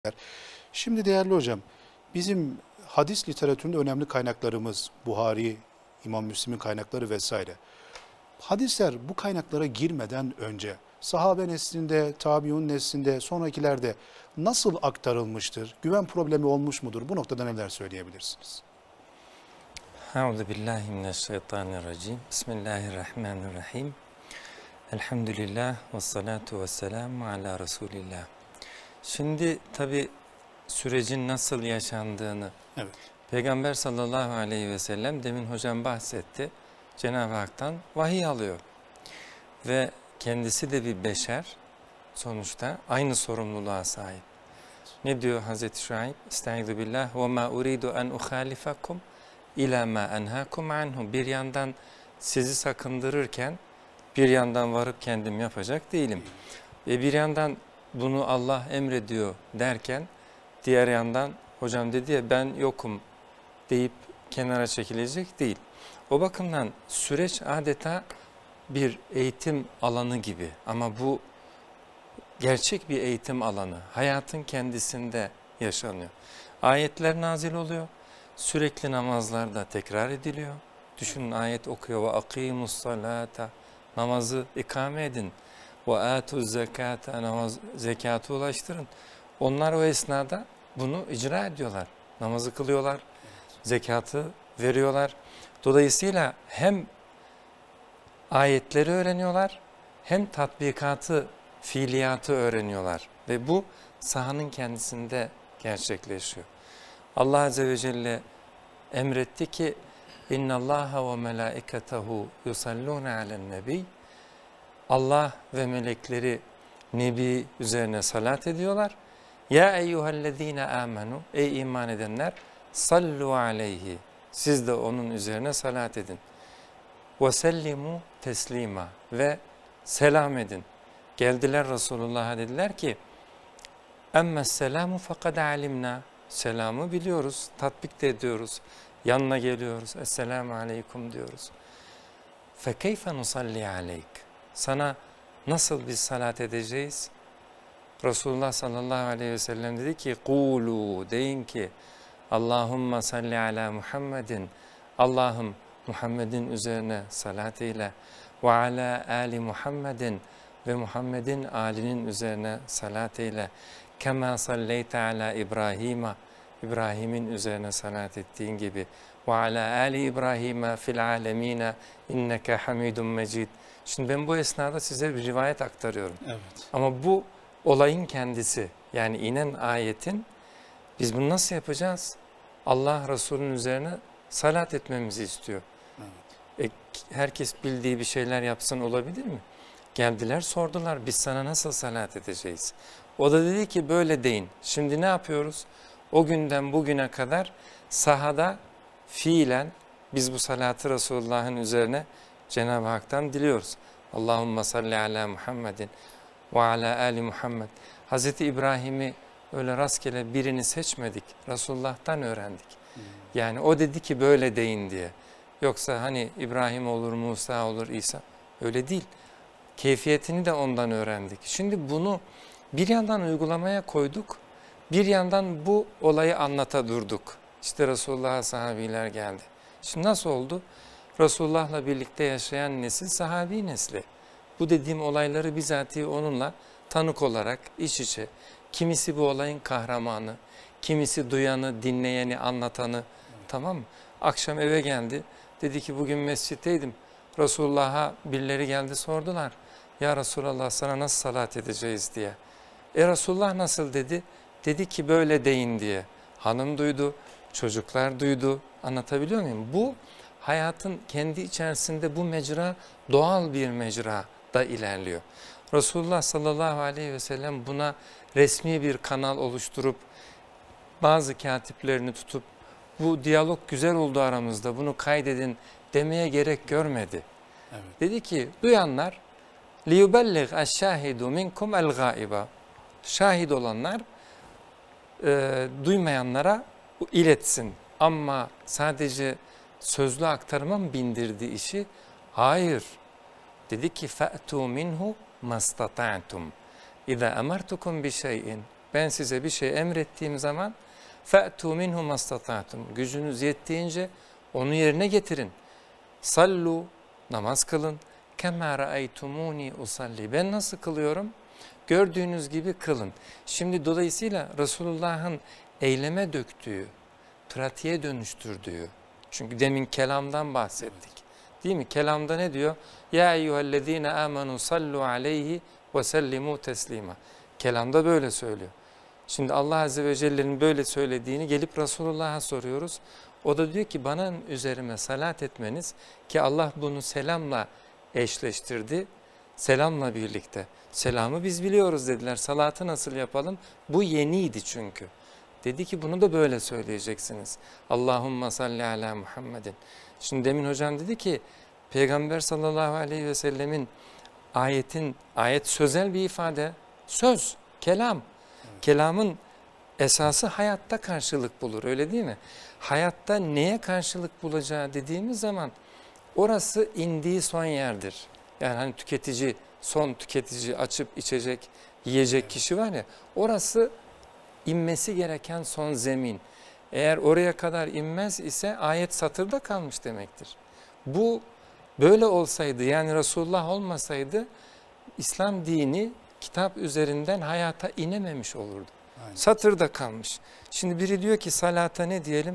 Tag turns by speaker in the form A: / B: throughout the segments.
A: Şimdi değerli hocam, bizim hadis literatüründe önemli kaynaklarımız, Buhari, İmam Müslim'in kaynakları vesaire. Hadisler bu kaynaklara girmeden önce sahabe neslinde, tabiun neslinde, sonrakilerde nasıl aktarılmıştır? Güven problemi olmuş mudur? Bu noktada neler söyleyebilirsiniz?
B: Euzubillahimineşşeytanirracim. Bismillahirrahmanirrahim. Elhamdülillah ve salatu ve selamu ala Resulillah. Şimdi tabi sürecin nasıl yaşandığını
A: Evet.
B: Peygamber sallallahu aleyhi ve sellem demin hocam bahsetti. Cenab-ı Hak'tan vahiy alıyor. Ve kendisi de bir beşer, sonuçta aynı sorumluluğa sahip. Ne diyor Hazreti Şuayb? Estaizu billah ve ma uridu en uhalifakum ila ma enhakum anhu. Bir yandan sizi sakındırırken bir yandan varıp kendim yapacak değilim. Ve bir yandan bunu Allah emrediyor derken diğer yandan hocam dedi ya ben yokum deyip kenara çekilecek değil. O bakımdan süreç adeta bir eğitim alanı gibi ama bu gerçek bir eğitim alanı. Hayatın kendisinde yaşanıyor. Ayetler nazil oluyor. Sürekli namazlarda tekrar ediliyor. Düşünün ayet okuyor. Ve akimus salata. Namazı ikame edin. Ve atuz zekata. Zekatı ulaştırın. Onlar o esnada bunu icra ediyorlar. Namazı kılıyorlar. Zekatı veriyorlar. Dolayısıyla hem ayetleri öğreniyorlar hem tatbikatı, fiiliyatı öğreniyorlar. Ve bu sahanın kendisinde gerçekleşiyor. Allah Azze ve Celle emretti ki اِنَّ اللّٰهَ وَمَلَائِكَتَهُ يُسَلُّونَ عَلَى النَّبِيِّ Allah ve melekleri Nebi üzerine salat ediyorlar. Ya eyyühellezine amenu, ey iman edenler, sallu aleyhi, siz de onun üzerine salat edin. Ve sellimu teslima, ve selam edin. Geldiler Resulullah'a dediler ki, emmes selamu fakad alimna, selamı biliyoruz, tatbik de ediyoruz. Yanına geliyoruz, esselamu aleyküm diyoruz. Fekeyfe nusalli aleyk, sana nasıl biz salat edeceğiz? Resulullah sallallahu aleyhi ve sellem dedi ki, kulu, deyin ki, Allahümme salli ala Muhammedin, Allah'ım Muhammed'in üzerine salat eyle, ve ala ali Muhammedin, ve Muhammed'in alinin üzerine salat eyle, kema salleyte ala İbrahim'a, İbrahim'in üzerine salat ettiğin gibi, ve ala ali İbrahim'e fil alemine inneke hamidun mecid. Şimdi ben bu esnada size bir rivayet aktarıyorum.
A: Evet.
B: Ama bu olayın kendisi, yani inen ayetin, biz bunu nasıl yapacağız? Allah Resulü'nün üzerine salat etmemizi istiyor.
A: Evet.
B: Herkes bildiği bir şeyler yapsın olabilir mi? Geldiler sordular, biz sana nasıl salat edeceğiz? O da dedi ki böyle deyin. Şimdi ne yapıyoruz? O günden bugüne kadar sahada fiilen biz bu salatı Resulullah'ın üzerine Cenab-ı Hak'tan diliyoruz. Allahümme salli ala Muhammedin ve ala ali Muhammed. Hazreti İbrahim'i öyle rastgele birini seçmedik. Resulullah'tan öğrendik. Yani o dedi ki böyle deyin diye. Yoksa hani İbrahim olur, Musa olur, İsa. Öyle değil. Keyfiyetini de ondan öğrendik. Şimdi bunu bir yandan uygulamaya koyduk. Bir yandan bu olayı anlata durduk. İşte Resulullah'a sahabiler geldi. Şimdi nasıl oldu? Resulullah'la birlikte yaşayan nesil sahabi nesli. Bu dediğim olayları bizatihi onunla tanık olarak iç içe. Kimisi bu olayın kahramanı, kimisi duyanı, dinleyeni, anlatanı. Tamam mı? Akşam eve geldi. Dedi ki bugün mescitteydim. Resulullah'a birileri geldi sordular. Ya Resulallah sana nasıl salat edeceğiz diye. Resulullah nasıl dedi? Dedi ki böyle deyin diye. Hanım duydu, çocuklar duydu. Anlatabiliyor muyum? Bu hayatın kendi içerisinde bu mecra doğal bir mecrada ilerliyor. Resulullah sallallahu aleyhi ve sellem buna resmi bir kanal oluşturup bazı katiplerini tutup bu diyalog güzel oldu aramızda bunu kaydedin demeye gerek görmedi.
A: Evet.
B: Dedi ki duyanlar liyubelligh eşşahidu minkum el gaiba. Şahit olanlar duymayanlara iletsin. Ama sadece sözlü aktarıma mı bindirdi işi? Hayır. Dedi ki فَأْتُوا مِنْهُ مَسْتَطَعْتُمْ اِذَا اَمَرْتُكُمْ بِشَيْءٍ Ben size bir şey emrettiğim zaman فَأْتُوا مِنْهُ مَسْتَطَعْتُمْ gücünüz yettiğince onu yerine getirin. Sallu, namaz kılın. كَمَا رَأَيْتُمُونِي usalli. Ben nasıl kılıyorum? Gördüğünüz gibi kılın. Şimdi dolayısıyla Resulullah'ın eyleme döktüğü, pratiğe dönüştürdüğü, çünkü demin kelamdan bahsettik. Değil mi? Kelamda ne diyor? Ya eyyühellezine amenu sallu aleyhi ve sellimu teslima. Kelamda böyle söylüyor. Şimdi Allah Azze ve Celle'nin böyle söylediğini gelip Resulullah'a soruyoruz. O da diyor ki bana üzerime salat etmeniz, ki Allah bunu selamla eşleştirdi. Selamla birlikte. Selamı biz biliyoruz dediler. Salatı nasıl yapalım? Bu yeniydi çünkü. Dedi ki bunu da böyle söyleyeceksiniz. Allahümme salli ala Muhammedin. Şimdi demin hocam dedi ki Peygamber sallallahu aleyhi ve sellemin ayet sözel bir ifade. Söz, kelam. Kelamın esası hayatta karşılık bulur, öyle değil mi? Hayatta neye karşılık bulacağı dediğimiz zaman orası indiği son yerdir. Yani hani tüketici, son tüketici açıp içecek, yiyecek kişi var ya, orası inmesi gereken son zemin. Eğer oraya kadar inmez ise ayet satırda kalmış demektir. Bu böyle olsaydı, yani Resulullah olmasaydı İslam dini kitap üzerinden hayata inememiş olurdu.
A: Aynen.
B: Satırda kalmış. Şimdi biri diyor ki salata ne diyelim?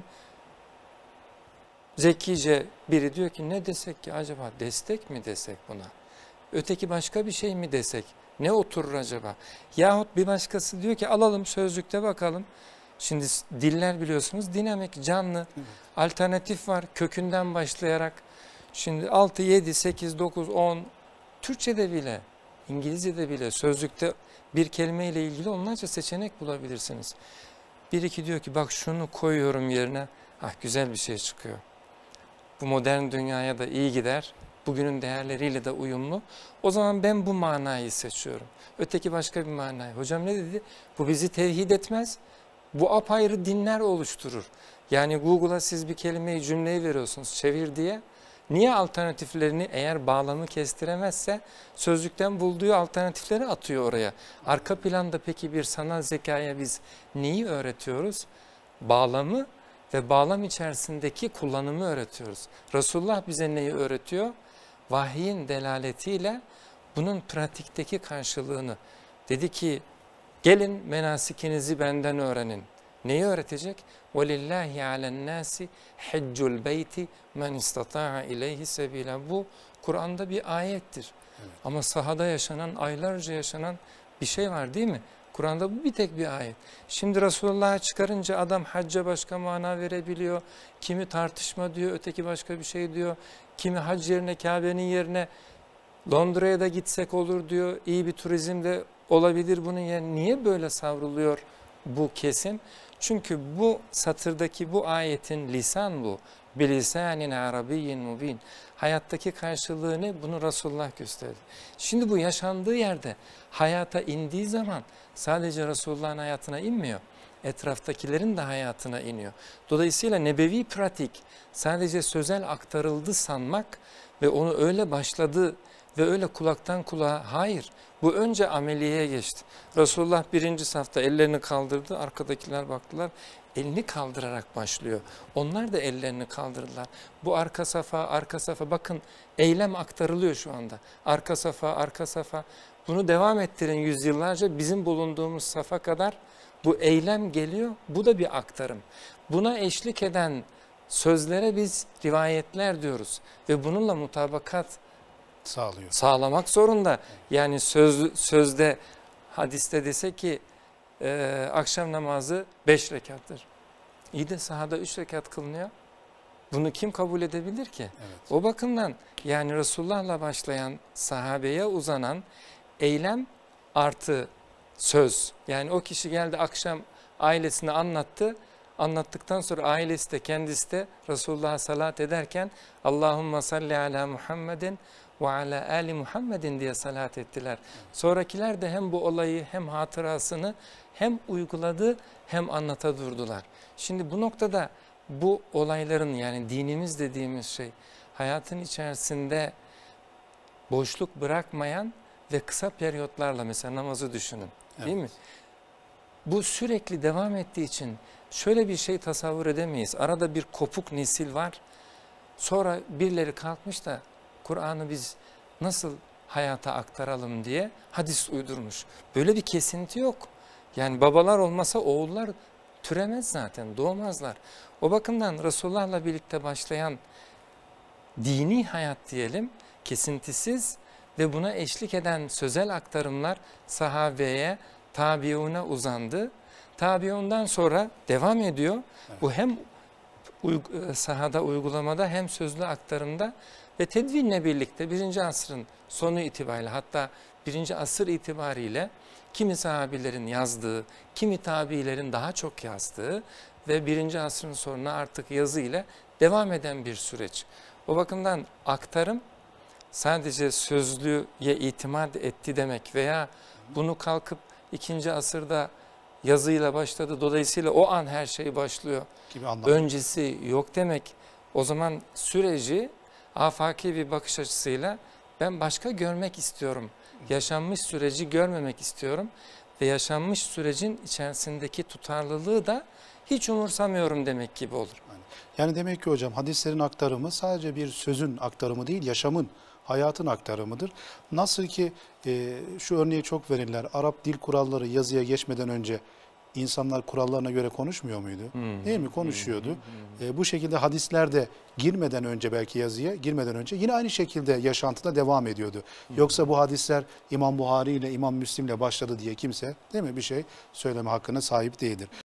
B: Zekice biri diyor ki ne desek ki acaba, destek mi desek buna? Öteki başka bir şey mi desek? Ne oturur acaba? Yahut bir başkası diyor ki alalım sözlükte bakalım. Şimdi diller biliyorsunuz dinamik, canlı, alternatif var kökünden başlayarak. Şimdi 6, 7, 8, 9, 10 Türkçe'de bile, İngilizce'de bile sözlükte bir kelimeyle ilgili onlarca seçenek bulabilirsiniz. Bir iki diyor ki bak şunu koyuyorum yerine, ah güzel bir şey çıkıyor. Bu modern dünyaya da iyi gider. Bugünün değerleriyle de uyumlu. O zaman ben bu manayı seçiyorum. Öteki başka bir manayı. Hocam ne dedi? Bu bizi tevhid etmez. Bu apayrı dinler oluşturur. Yani Google'a siz bir kelimeyi, cümleyi veriyorsunuz çevir diye. Niye alternatiflerini, eğer bağlamı kestiremezse sözlükten bulduğu alternatifleri atıyor oraya. Arka planda peki bir sanal zekaya biz neyi öğretiyoruz? Bağlamı ve bağlam içerisindeki kullanımı öğretiyoruz. Resulullah bize neyi öğretiyor? Vahyin delaletiyle bunun pratikteki karşılığını. Dedi ki gelin menasikinizi benden öğrenin. Neyi öğretecek? وَلِلَّهِ عَلَى النَّاسِ حَجُّ الْبَيْتِ مَنْ اِسْتَطَاعَ اِلَيْهِ سَب۪يلًا. Bu Kur'an'da bir ayettir. Evet. Ama sahada yaşanan, aylarca yaşanan bir şey var değil mi? Kur'an'da bu bir tek bir ayet. Şimdi Resulullah'a çıkarınca adam hacca başka mana verebiliyor. Kimi tartışma diyor, öteki başka bir şey diyor. Kimi hac yerine, Kabe'nin yerine Londra'ya da gitsek olur diyor. İyi bir turizm de olabilir bunun yerine. Niye böyle savruluyor bu kesim? Çünkü bu satırdaki bu ayetin lisan bu. Bilisanin arabiyyin mubin. Hayattaki karşılığını bunu Resulullah gösterdi. Şimdi bu yaşandığı yerde hayata indiği zaman sadece Resulullah'ın hayatına inmiyor. Etraftakilerin de hayatına iniyor. Dolayısıyla nebevi pratik sadece sözel aktarıldı sanmak ve onu öyle başladı ve öyle kulaktan kulağa, hayır. Bu önce ameliyeye geçti. Resulullah birinci safta ellerini kaldırdı, arkadakiler baktılar, elini kaldırarak başlıyor. Onlar da ellerini kaldırdılar. Bu arka safa, bakın eylem aktarılıyor şu anda. Arka safa. Bunu devam ettirin yüzyıllarca, bizim bulunduğumuz safa kadar bu eylem geliyor. Bu da bir aktarım. Buna eşlik eden sözlere biz rivayetler diyoruz ve bununla mutabakat sağlamak zorunda. Yani sözde, hadiste dese ki akşam namazı 5 rekattır. İyi de sahada 3 rekat kılınıyor. Bunu kim kabul edebilir ki? Evet. O bakımdan yani Resulullah'la başlayan, sahabeye uzanan eylem artı söz. Yani o kişi geldi akşam ailesine anlattı. Anlattıktan sonra ailesi de kendisi de Resulullah'a salat ederken Allahümme salli ala Muhammedin ve ala ali Muhammedin diye salat ettiler. Sonrakiler de hem bu olayı hem hatırasını hem uyguladı hem anlata durdular. Şimdi bu noktada bu olayların, yani dinimiz dediğimiz şey hayatın içerisinde boşluk bırakmayan ve kısa periyotlarla, mesela namazı düşünün, değil mi? Bu sürekli devam ettiği için şöyle bir şey tasavvur edemeyiz. Arada bir kopuk nesil var. Sonra birileri kalkmış da Kur'an'ı biz nasıl hayata aktaralım diye hadis uydurmuş. Böyle bir kesinti yok. Yani babalar olmasa oğullar türemez zaten, doğmazlar. O bakımdan Resulullah'la birlikte başlayan dini hayat diyelim, kesintisiz ve buna eşlik eden sözel aktarımlar sahabeye, tabiuna uzandı. Tabiundan sonra devam ediyor.
A: Evet.
B: Bu hem sahada, uygulamada hem sözlü aktarımda ve tedvinle birlikte 1. asrın sonu itibariyle, hatta 1. asır itibariyle kimi sahabilerin yazdığı, kimi tabiilerin daha çok yazdığı ve 1. asrın sonuna artık yazı ile devam eden bir süreç. O bakımdan aktarım sadece sözlüye itimat etti demek veya bunu kalkıp 2. asırda yazıyla başladı, dolayısıyla o an her şey başlıyor,
A: gibi anlam.
B: öncesi yok demek. O zaman süreci afaki bir bakış açısıyla ben başka görmek istiyorum. Yaşanmış süreci görmemek istiyorum ve yaşanmış sürecin içerisindeki tutarlılığı da hiç umursamıyorum demek gibi olur.
A: Yani demek ki hocam hadislerin aktarımı sadece bir sözün aktarımı değil, yaşamın, hayatın aktarımıdır. Nasıl ki şu örneği çok verirler. Arap dil kuralları yazıya geçmeden önce insanlar kurallarına göre konuşmuyor muydu? Değil mi? Konuşuyordu. Bu şekilde hadisler de girmeden önce, belki yazıya girmeden önce yine aynı şekilde yaşantıda devam ediyordu. Yoksa bu hadisler İmam Buhari ile İmam Müslim ile başladı diye kimse, değil mi, bir şey söyleme hakkına sahip değildir.